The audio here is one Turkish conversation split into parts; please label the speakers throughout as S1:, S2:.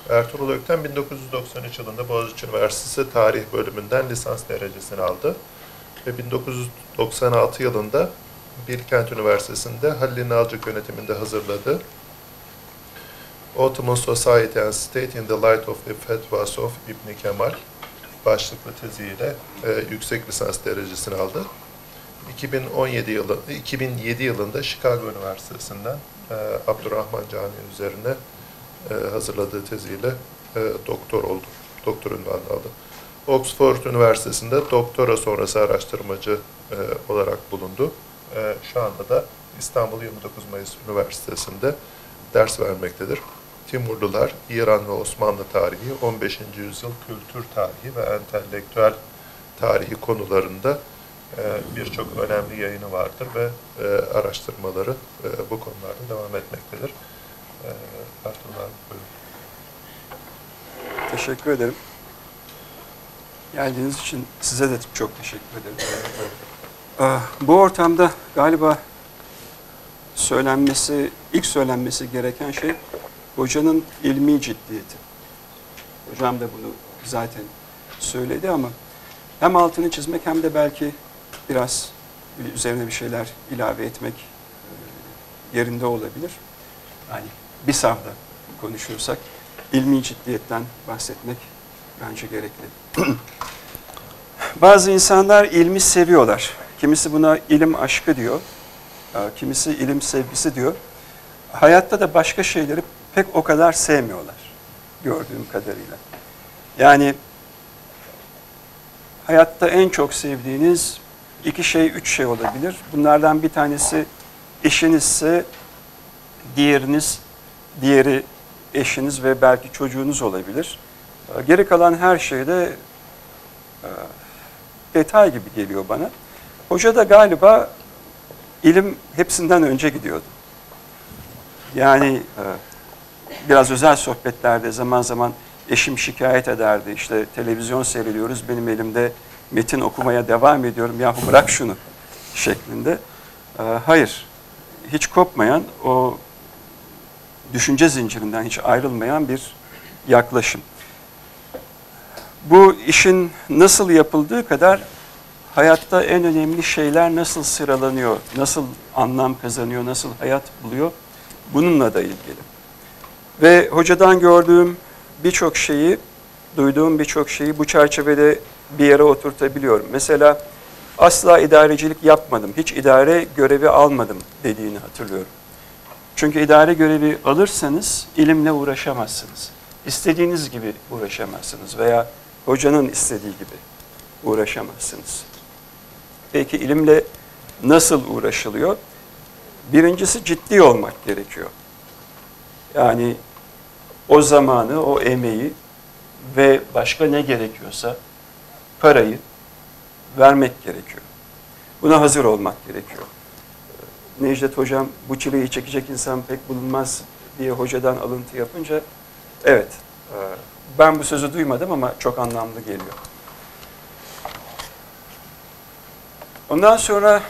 S1: Ertuğrul Ökten 1993 yılında Boğaziçi Üniversitesi Tarih Bölümünden lisans derecesini aldı. Ve 1996 yılında Bilkent Üniversitesi'nde Halil Nalcık yönetiminde hazırladığı Ottoman Society and State in the Light of the Fetvas of İbn Kemal başlıklı teziyle yüksek lisans derecesini aldı. 2007 yılında Chicago Üniversitesi'nden Abdurrahman Camii üzerine hazırladığı teziyle doktor oldu. Doktor unvanını aldı. Oxford Üniversitesi'nde doktora sonrası araştırmacı olarak bulundu. Şu anda da İstanbul 29 Mayıs Üniversitesi'nde ders vermektedir. Timurlular, İran ve Osmanlı tarihi, 15. yüzyıl kültür tarihi ve entelektüel tarihi konularında birçok önemli yayını vardır ve araştırmaları bu konularda devam etmektedir. Abdullah, buyurun.
S2: Teşekkür ederim. Geldiğiniz için size de çok teşekkür ederim. Bu ortamda galiba ilk söylenmesi gereken şey hocanın ilmi ciddiyeti. Hocam da bunu zaten söyledi ama hem altını çizmek hem de belki biraz üzerine bir şeyler ilave etmek yerinde olabilir. Yani bir safhada konuşursak ilmi ciddiyetten bahsetmek bence gerekli. Bazı insanlar ilmi seviyorlar. Kimisi buna ilim aşkı diyor. Kimisi ilim sevgisi diyor. Hayatta da başka şeyleri pek o kadar sevmiyorlar gördüğüm kadarıyla. Yani hayatta en çok sevdiğiniz 2 şey, 3 şey olabilir. Bunlardan bir tanesi eşinizse diğeri eşiniz ve belki çocuğunuz olabilir. Geri kalan her şey de detay gibi geliyor bana. Hoca da galiba ilim hepsinden önce gidiyordu. Yani biraz özel sohbetlerde zaman zaman eşim şikayet ederdi. İşte televizyon seyrediyoruz, benim elimde metin okumaya devam ediyorum. Yahu bırak şunu şeklinde. Hayır, hiç kopmayan, o düşünce zincirinden hiç ayrılmayan bir yaklaşım. Bu işin nasıl yapıldığı kadar hayatta en önemli şeyler nasıl sıralanıyor, nasıl anlam kazanıyor, nasıl hayat buluyor, bununla da ilgili. Ve hocadan gördüğüm birçok şeyi, duyduğum birçok şeyi bu çerçevede bir yere oturtabiliyorum. Mesela asla idarecilik yapmadım, hiç idare görevi almadım dediğini hatırlıyorum. Çünkü idare görevi alırsanız ilimle uğraşamazsınız. İstediğiniz gibi uğraşamazsınız veya hocanın istediği gibi uğraşamazsınız. Peki ilimle nasıl uğraşılıyor? Birincisi ciddi olmak gerekiyor. Yani o zamanı, o emeği ve başka ne gerekiyorsa parayı vermek gerekiyor. Buna hazır olmak gerekiyor. Necdet Hocam bu çileyi çekecek insan pek bulunmaz diye hocadan alıntı yapınca evet, ben bu sözü duymadım ama çok anlamlı geliyor. Ondan sonra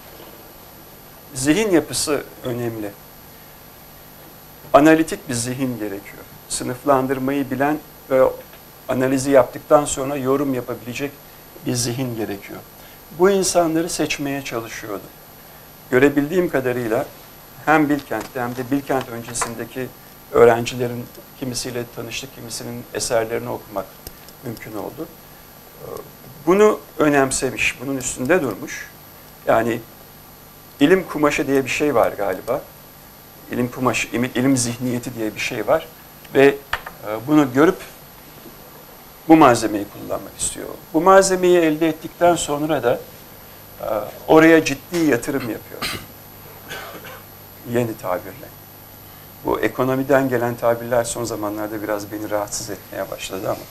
S2: zihin yapısı önemli. Analitik bir zihin gerekiyor. Sınıflandırmayı bilen ve analizi yaptıktan sonra yorum yapabilecek bir zihin gerekiyor. Bu insanları seçmeye çalışıyordum. Görebildiğim kadarıyla hem Bilkent'te hem de Bilkent öncesindeki öğrencilerin kimisiyle tanıştık, kimisinin eserlerini okumak mümkün oldu. Bunu önemsemiş, bunun üstünde durmuş. Yani ilim kumaşı diye bir şey var galiba. İlim kumaşı, ilim zihniyeti diye bir şey var. Ve bunu görüp bu malzemeyi kullanmak istiyor. Bu malzemeyi elde ettikten sonra da oraya ciddi yatırım yapıyor. Yeni tabirle. Bu ekonomiden gelen tabirler son zamanlarda biraz beni rahatsız etmeye başladı ama.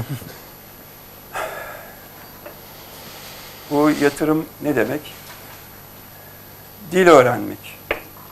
S2: Bu yatırım ne demek? Dil öğrenmek.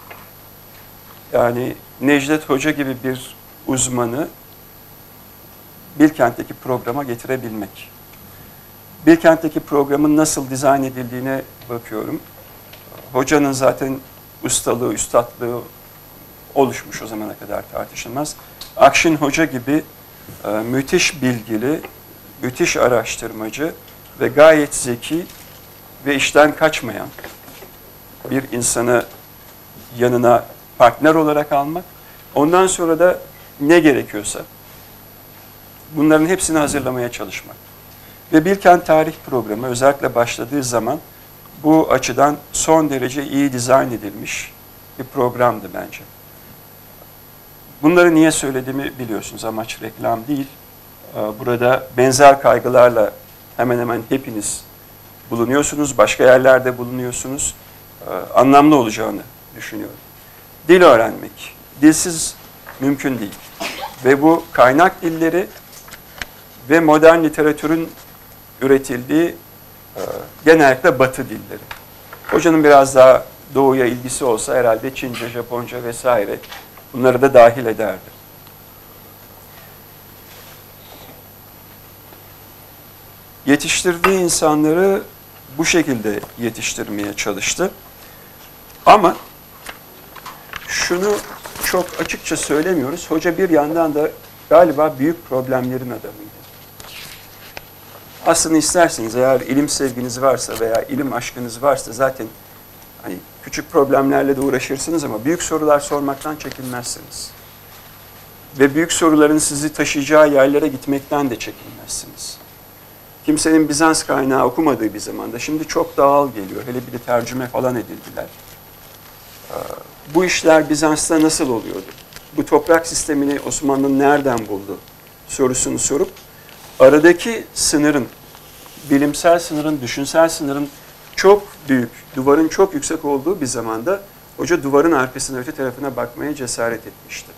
S2: Yani Necdet Hoca gibi bir uzmanı Bilkent'teki programa getirebilmek. Bilkent'teki programın nasıl dizayn edildiğine bakıyorum. Hocanın zaten ustalığı, üstadlığı oluşmuş, o zamana kadar tartışılmaz. Akşin Hoca gibi müthiş bilgili, müthiş araştırmacı ve gayet zeki ve işten kaçmayan bir insanı yanına partner olarak almak, ondan sonra da ne gerekiyorsa bunların hepsini hazırlamaya çalışmak. Ve Bilkent Tarih Programı özellikle başladığı zaman bu açıdan son derece iyi dizayn edilmiş bir programdı bence. Bunları niye söylediğimi biliyorsunuz. Amaç reklam değil. Burada benzer kaygılarla hemen hemen hepiniz bulunuyorsunuz. Başka yerlerde bulunuyorsunuz. Anlamlı olacağını düşünüyorum. Dil öğrenmek. Dilsiz mümkün değil. Ve bu kaynak dilleri ve modern literatürün üretildiği genellikle Batı dilleri. Hocanın biraz daha doğuya ilgisi olsa herhalde Çince, Japonca vesaire bunları da dahil ederdi. Yetiştirdiği insanları bu şekilde yetiştirmeye çalıştı. Ama şunu çok açıkça söylemiyoruz. Hoca bir yandan da galiba büyük problemlerin adamıydı. Aslında isterseniz eğer ilim sevginiz varsa veya ilim aşkınız varsa zaten hani küçük problemlerle de uğraşırsınız ama büyük sorular sormaktan çekinmezsiniz. Ve büyük soruların sizi taşıyacağı yerlere gitmekten de çekinmezsiniz. Kimsenin Bizans kaynağı okumadığı bir zamanda şimdi çok doğal geliyor. Hele bir de tercüme falan edildiler. Bu işler Bizans'ta nasıl oluyordu? Bu toprak sistemini Osmanlı nereden buldu sorusunu sorup aradaki sınırın, bilimsel sınırın, düşünsel sınırın çok büyük, duvarın çok yüksek olduğu bir zamanda hoca duvarın arkasına, öte tarafına bakmaya cesaret etmişti.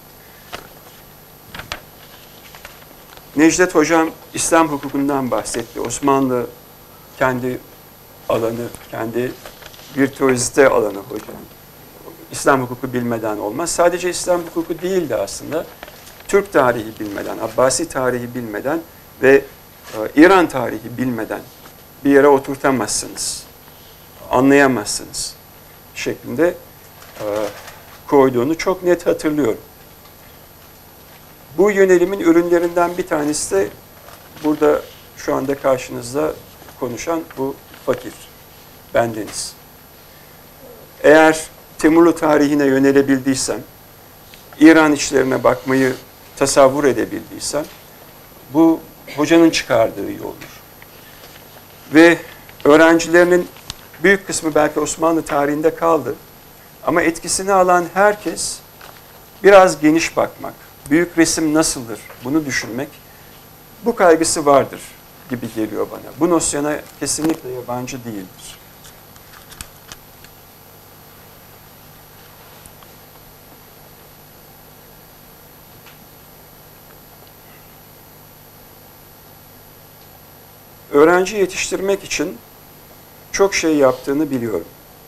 S2: Necdet Hocam İslam hukukundan bahsetti. Osmanlı kendi alanı, kendi virtüözite alanı hocam. İslam hukuku bilmeden olmaz. Sadece İslam hukuku değildi aslında. Türk tarihi bilmeden, Abbasi tarihi bilmeden ve İran tarihi bilmeden bir yere oturtamazsınız, anlayamazsınız şeklinde koyduğunu çok net hatırlıyorum. Bu yönelimin ürünlerinden bir tanesi de burada şu anda karşınızda konuşan bu fakir, bendeniz. Eğer Timurlu tarihine yönelebildiysem, İran işlerine bakmayı tasavvur edebildiysem, bu hocanın çıkardığı yoldur. Ve öğrencilerinin büyük kısmı belki Osmanlı tarihinde kaldı. Ama etkisini alan herkes biraz geniş bakmak, büyük resim nasıldır bunu düşünmek, bu kaygısı vardır gibi geliyor bana. Bu nosyona kesinlikle yabancı değildir. Öğrenci yetiştirmek için çok şey yaptığını biliyorum.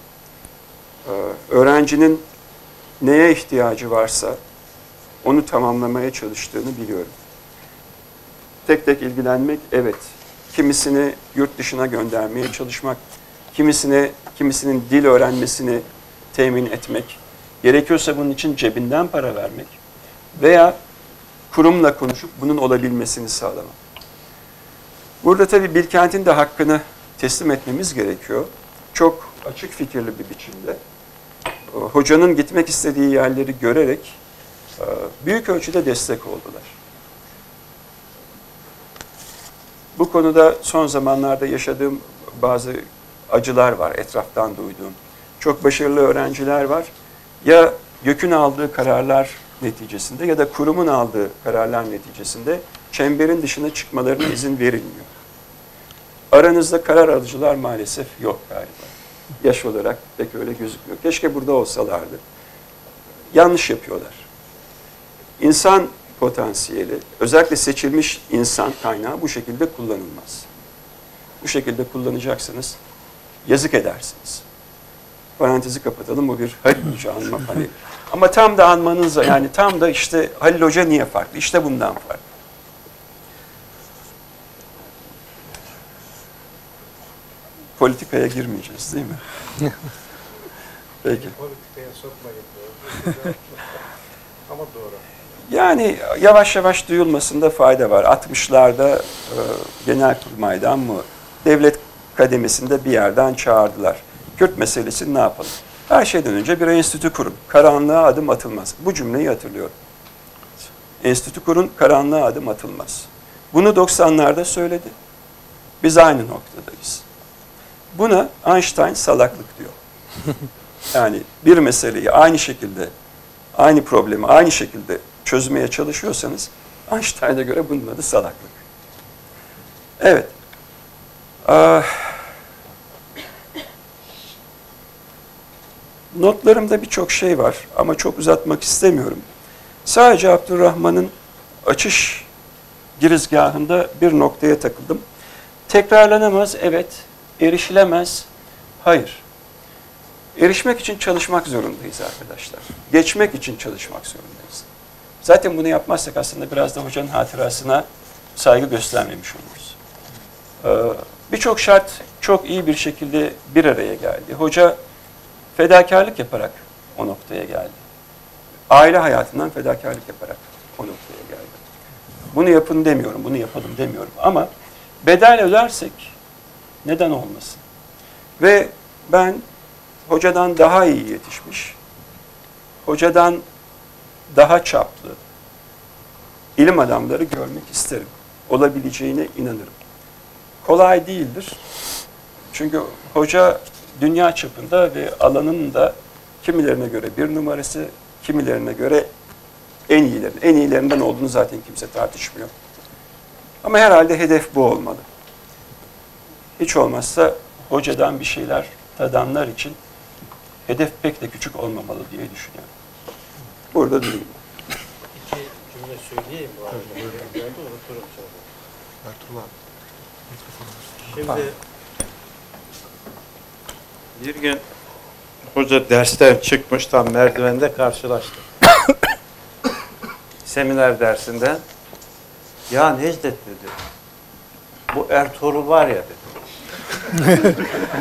S2: Öğrencinin neye ihtiyacı varsa onu tamamlamaya çalıştığını biliyorum. Tek tek ilgilenmek, evet. Kimisini yurt dışına göndermeye çalışmak, kimisinin dil öğrenmesini temin etmek, gerekiyorsa bunun için cebinden para vermek veya kurumla konuşup bunun olabilmesini sağlamak. Burada tabii Bilkent'in de hakkını teslim etmemiz gerekiyor. Çok açık fikirli bir biçimde. Hocanın gitmek istediği yerleri görerek büyük ölçüde destek oldular. Bu konuda son zamanlarda yaşadığım bazı acılar var, etraftan duyduğum. Çok başarılı öğrenciler var. Ya YÖK'ün aldığı kararlar neticesinde ya da kurumun aldığı kararlar neticesinde çemberin dışına çıkmalarına izin verilmiyor. Aranızda karar alıcılar maalesef yok galiba. Yaş olarak pek öyle gözükmüyor. Keşke burada olsalardı. Yanlış yapıyorlar. İnsan potansiyeli, özellikle seçilmiş insan kaynağı bu şekilde kullanılmaz. Bu şekilde kullanacaksanız yazık edersiniz. Parantezi kapatalım, bu bir Halil Hoca anma paneli. Ama tam da anmanızla, yani tam da işte Halil Hoca niye farklı? İşte bundan farklı. Politikaya girmeyeceğiz değil mi? Peki.
S3: Politikaya sokmayın diyor. Ama doğru.
S2: Yani yavaş yavaş duyulmasında fayda var. 60'larda Genelkurmay'dan mı, devlet kademesinde bir yerden çağırdılar. Kürt meselesini ne yapalım? Her şeyden önce bir enstitü kurun. Karanlığa adım atılmaz. Bu cümleyi hatırlıyorum. Enstitü kurun, karanlığa adım atılmaz. Bunu 90'larda söyledi. Biz aynı noktadayız. Buna Einstein salaklık diyor. Yani bir meseleyi aynı şekilde, aynı problemi aynı şekilde çözmeye çalışıyorsanız Einstein'a göre bunun adı salaklık. Evet. Notlarımda birçok şey var ama çok uzatmak istemiyorum. Sadece Abdurrahman'ın açış girizgahında bir noktaya takıldım. Tekrarlanamaz, evet. Erişilemez, hayır. Erişmek için çalışmak zorundayız arkadaşlar. Geçmek için çalışmak zorundayız. Zaten bunu yapmazsak aslında biraz da hocanın hatırasına saygı göstermemiş oluruz. Birçok şart çok iyi bir şekilde bir araya geldi. Hoca fedakarlık yaparak o noktaya geldi. Aile hayatından fedakarlık yaparak o noktaya geldi. Bunu yapın demiyorum, bunu yapalım demiyorum ama bedel ödersek neden olmasın? Ve ben hocadan daha iyi yetişmiş, hocadan daha çaplı ilim adamları görmek isterim. Olabileceğine inanırım. Kolay değildir. Çünkü hoca dünya çapında ve alanının da kimilerine göre bir numarası, kimilerine göre en iyilerinden olduğunu zaten kimse tartışmıyor. Ama herhalde hedef bu olmalı. Hiç olmazsa hocadan bir şeyler tadanlar için hedef pek de küçük olmamalı diye düşünüyorum. Burada durayım.
S3: İki cümle söyleyeyim bu arada. Ben de unuturum sonra.
S1: Ertuğrul abi.
S3: Şimdi
S4: Bir gün hoca dersten çıkmış, tam merdivende karşılaştık. Seminer dersinden. Ya Necdet dedi, bu Ertuğrul var ya dedi.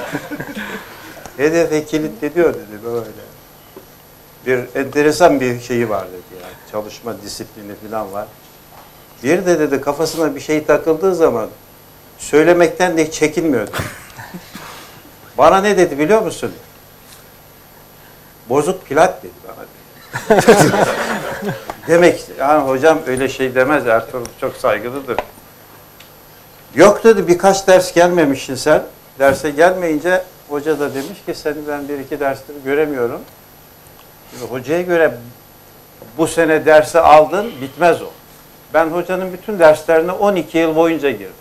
S4: Hedefe kilitleniyor dedi böyle. Bir enteresan bir şeyi var dedi yani. Çalışma disiplini falan var. Bir de dedi kafasına bir şey takıldığı zaman söylemekten de hiç çekinmiyordu. Bana ne dedi biliyor musun? Bozuk plak dedi bana. Demek işte, yani hocam öyle şey demez, Ertuğrul çok saygılıdır. Yok dedi, birkaç ders gelmemişsin sen. Derse gelmeyince hoca da demiş ki seni ben bir iki dersleri göremiyorum. Şimdi hocaya göre bu sene dersi aldın, bitmez o. Ben hocanın bütün derslerine 12 yıl boyunca girdim.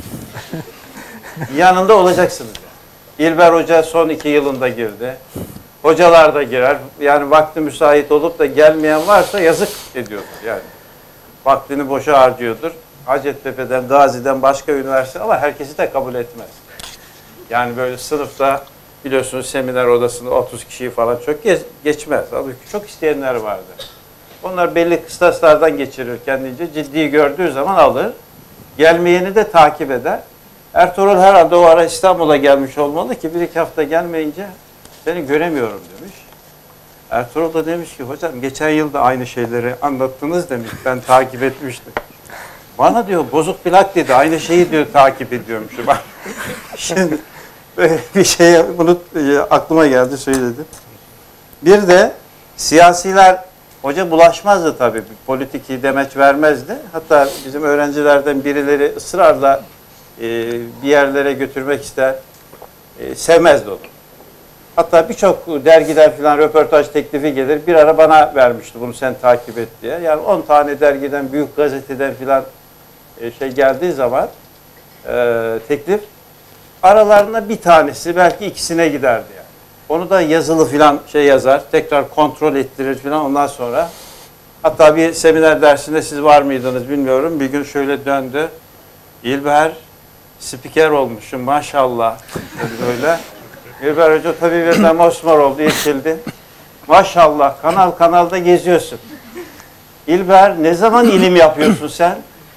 S4: Yanında olacaksınız yani. İlber Hoca son 2 yılında girdi. Hocalar da girer. Yani vakti müsait olup da gelmeyen varsa yazık ediyordur yani. Vaktini boşa harcıyordur. Hacettepe'den, Gazi'den başka üniversite ama herkesi de kabul etmez. Yani böyle sınıfta biliyorsunuz seminer odasında 30 kişiyi falan çok geçmez. Halbuki çok isteyenler vardır. Onlar belli kıstaslardan geçirir kendince. Ciddi gördüğü zaman alır. Gelmeyeni de takip eder. Ertuğrul herhalde o ara İstanbul'a gelmiş olmalı ki bir iki hafta gelmeyince seni göremiyorum demiş. Ertuğrul da demiş ki hocam geçen yıl da aynı şeyleri anlattınız demiş. Ben takip etmiştim. Bana diyor bozuk plak dedi. Aynı şeyi diyor takip ediyormuşum. Şimdi böyle bir şey aklıma geldi söyledim. Bir de siyasiler hoca bulaşmazdı tabii. Politik demeç vermezdi. Hatta bizim öğrencilerden birileri ısrarla bir yerlere götürmek ister. Sevmezdi onu. Hatta birçok dergiden filan röportaj teklifi gelir. Bir ara bana vermişti bunu sen takip et diye. Yani 10 tane dergiden, büyük gazeteden filan şey geldiği zaman teklif aralarında bir tanesi belki ikisine giderdi yani. Onu da yazılı filan şey yazar. Tekrar kontrol ettirir filan ondan sonra. Hatta bir seminer dersinde siz var mıydınız bilmiyorum. Bir gün şöyle döndü. İlber spiker olmuşum maşallah. Böyle. İlber Hoca tabii birden mosmor oldu, irkildi. Maşallah kanalda geziyorsun. İlber ne zaman ilim yapıyorsun sen?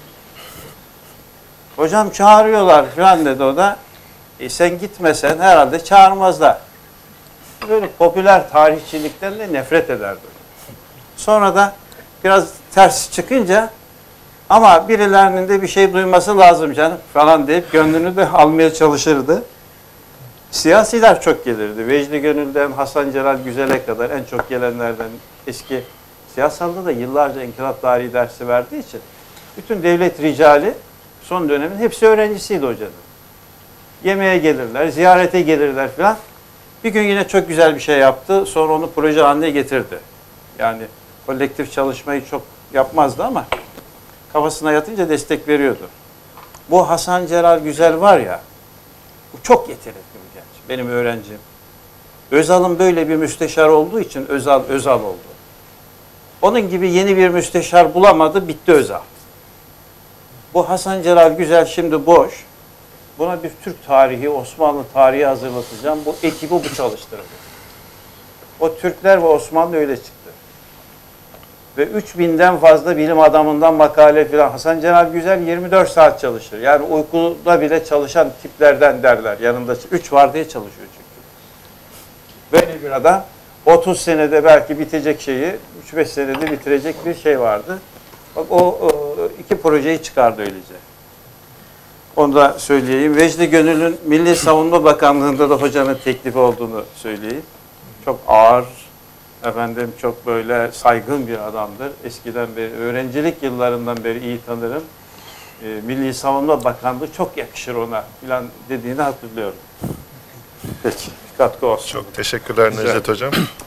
S4: Hocam çağırıyorlar falan dedi o da. Sen gitmesen herhalde çağırmazlar. böyle popüler tarihçilikten de nefret ederdi. Sonra da biraz ters çıkınca ama birilerinin de bir şey duyması lazım canım falan deyip gönlünü de almaya çalışırdı. Siyasiler çok gelirdi. Vecdi Gönül'den Hasan Celal Güzel'e kadar en çok gelenlerden eski siyasalda da yıllarca inkılap tarihi dersi verdiği için bütün devlet ricali son dönemin hepsi öğrencisiydi hocanın. Yemeğe gelirler, ziyarete gelirler falan. Bir gün yine çok güzel bir şey yaptı. Sonra onu proje haline getirdi. Yani kolektif çalışmayı çok yapmazdı ama kafasına yatınca destek veriyordu. Bu Hasan Celal Güzel var ya, bu çok yetenekli bir genç. Benim öğrencim. Özal'ın böyle bir müsteşar olduğu için Özal oldu. Onun gibi yeni bir müsteşar bulamadı, bitti Özal. Bu Hasan Celal Güzel şimdi boş. Buna bir Türk tarihi, Osmanlı tarihi hazırlatacağım. Bu ekibi bu çalıştırdı. O Türkler ve Osmanlı öyle çıktı. Ve 3000'den fazla bilim adamından makale filan. Hasan Celal Güzel 24 saat çalışır. Yani uykuda bile çalışan tiplerden derler. Yanında 3 var diye çalışıyor çünkü. Böyle bir adam 30 senede belki bitecek şeyi 3-5 senede bitirecek bir şey vardı. Bak o iki projeyi çıkardı öylece. Onu da söyleyeyim. Vecdi Gönül'ün Milli Savunma Bakanlığı'nda da hocanın teklifi olduğunu söyleyeyim. Çok ağır, çok böyle saygın bir adamdır. Eskiden beri, öğrencilik yıllarından beri iyi tanırım. Milli Savunma Bakanlığı çok yakışır ona falan dediğini hatırlıyorum. Peki, katkı olsun.
S1: Çok teşekkürler Necdet Hocam.